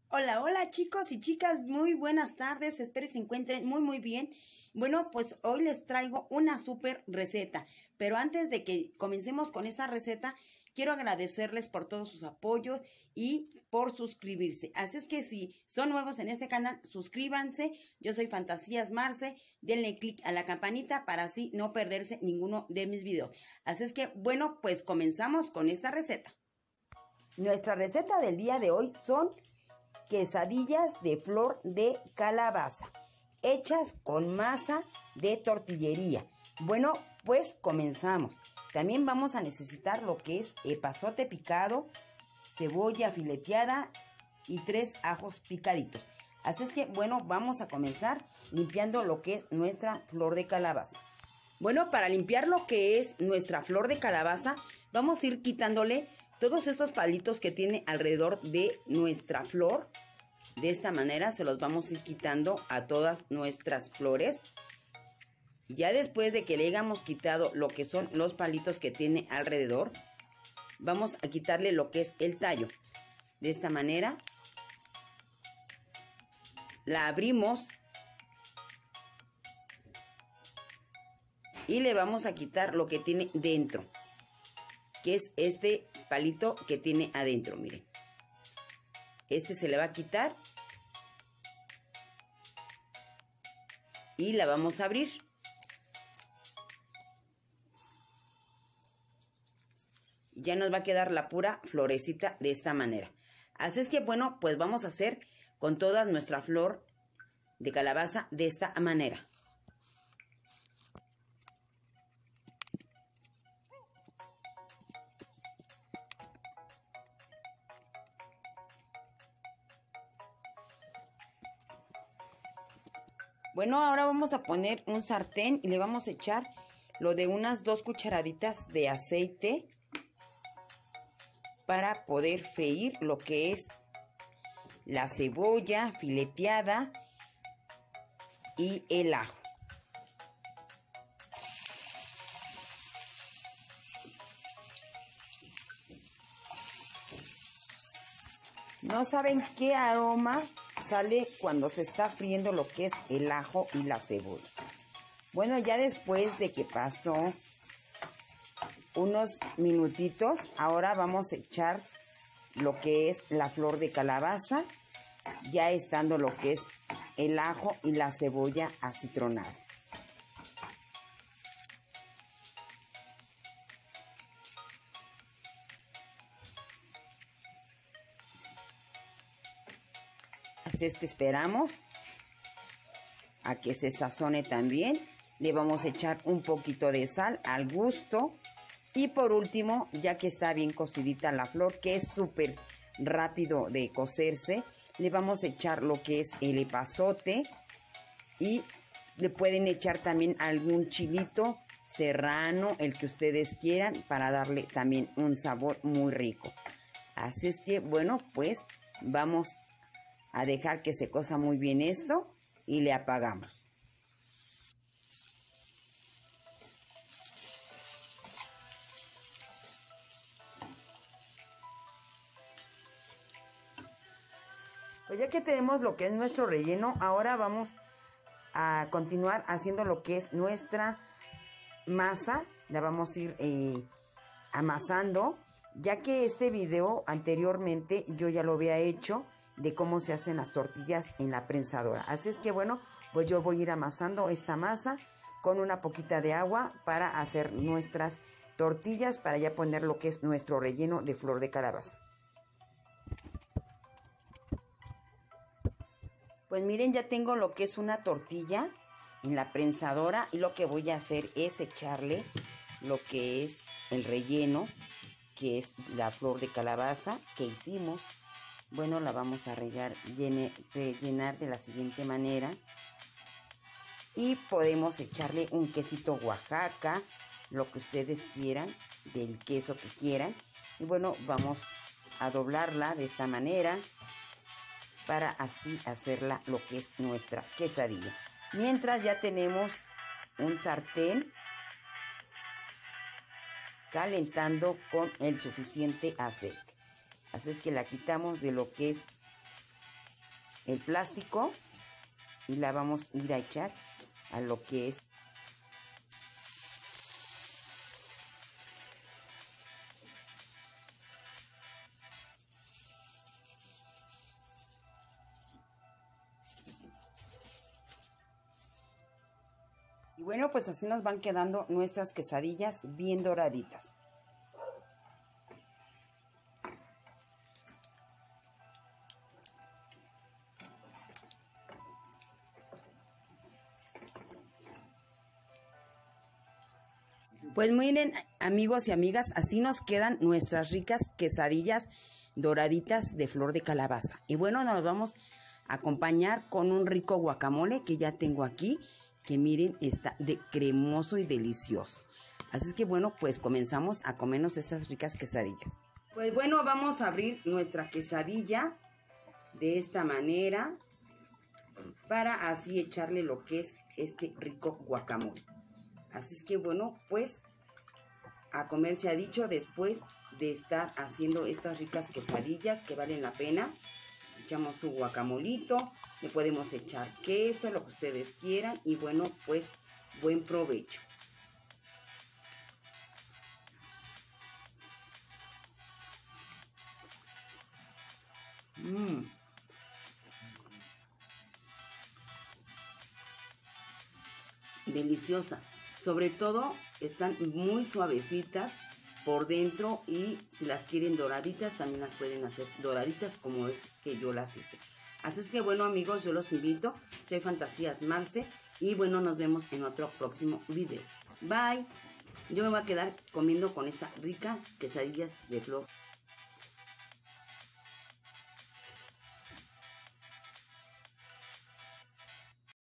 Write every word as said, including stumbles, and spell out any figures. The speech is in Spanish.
Hola, hola chicos y chicas, muy buenas tardes, espero se encuentren muy muy bien. Bueno, pues hoy les traigo una súper receta, pero antes de que comencemos con esta receta, quiero agradecerles por todos sus apoyos y por suscribirse. Así es que si son nuevos en este canal, suscríbanse. Yo soy Fantasías Marce, denle click a la campanita para así no perderse ninguno de mis videos. Así es que, bueno, pues comenzamos con esta receta. Nuestra receta del día de hoy son quesadillas de flor de calabaza, hechas con masa de tortillería. Bueno, pues comenzamos. También vamos a necesitar lo que es epazote picado, cebolla fileteada y tres ajos picaditos. Así es que, bueno, vamos a comenzar limpiando lo que es nuestra flor de calabaza. Bueno, para limpiar lo que es nuestra flor de calabaza, vamos a ir quitándole todos estos palitos que tiene alrededor de nuestra flor. De esta manera se los vamos a ir quitando a todas nuestras flores. Ya después de que le hayamos quitado lo que son los palitos que tiene alrededor, vamos a quitarle lo que es el tallo. De esta manera la abrimos y le vamos a quitar lo que tiene dentro, que es este palito que tiene adentro, miren. Este se le va a quitar y la vamos a abrir. Ya nos va a quedar la pura florecita de esta manera. Así es que, bueno, pues vamos a hacer con toda nuestra flor de calabaza de esta manera. Bueno, ahora vamos a poner un sartén y le vamos a echar lo de unas dos cucharaditas de aceite para poder freír lo que es la cebolla fileteada y el ajo. No saben qué aroma sale cuando se está friendo lo que es el ajo y la cebolla. Bueno, ya después de que pasó unos minutitos, ahora vamos a echar lo que es la flor de calabaza, ya estando lo que es el ajo y la cebolla acitronada. Así es que esperamos a que se sazone también. Le vamos a echar un poquito de sal al gusto. Y por último, ya que está bien cocidita la flor, que es súper rápido de cocerse, le vamos a echar lo que es el epazote. Y le pueden echar también algún chilito serrano, el que ustedes quieran, para darle también un sabor muy rico. Así es que, bueno, pues vamos a a dejar que se cosa muy bien esto y le apagamos. Pues ya que tenemos lo que es nuestro relleno, ahora vamos a continuar haciendo lo que es nuestra masa. La vamos a ir eh, amasando, ya que este video anteriormente yo ya lo había hecho de cómo se hacen las tortillas en la prensadora. Así es que, bueno, pues yo voy a ir amasando esta masa con una poquita de agua para hacer nuestras tortillas, para ya poner lo que es nuestro relleno de flor de calabaza. Pues miren, ya tengo lo que es una tortilla en la prensadora y lo que voy a hacer es echarle lo que es el relleno, que es la flor de calabaza que hicimos. Bueno, la vamos a rellenar, rellenar de la siguiente manera. Y podemos echarle un quesito Oaxaca, lo que ustedes quieran, del queso que quieran. Y bueno, vamos a doblarla de esta manera para así hacerla lo que es nuestra quesadilla. Mientras ya tenemos un sartén calentando con el suficiente aceite. Así es que la quitamos de lo que es el plástico y la vamos a ir a echar a lo que es. Y bueno, pues así nos van quedando nuestras quesadillas bien doraditas. Pues miren, amigos y amigas, así nos quedan nuestras ricas quesadillas doraditas de flor de calabaza. Y bueno, nos vamos a acompañar con un rico guacamole que ya tengo aquí, que miren, está de cremoso y delicioso. Así es que bueno, pues comenzamos a comernos estas ricas quesadillas. Pues bueno, vamos a abrir nuestra quesadilla de esta manera para así echarle lo que es este rico guacamole. Así es que bueno, pues a comer se ha dicho después de estar haciendo estas ricas quesadillas que valen la pena. Echamos su guacamolito, le podemos echar queso, lo que ustedes quieran y bueno, pues buen provecho. Mmm. Deliciosas. Sobre todo están muy suavecitas por dentro y si las quieren doraditas también las pueden hacer doraditas como es que yo las hice. Así es que bueno amigos, yo los invito. Soy Fantasías Marce y bueno, nos vemos en otro próximo video. Bye. Yo me voy a quedar comiendo con esta rica quesadillas de flor.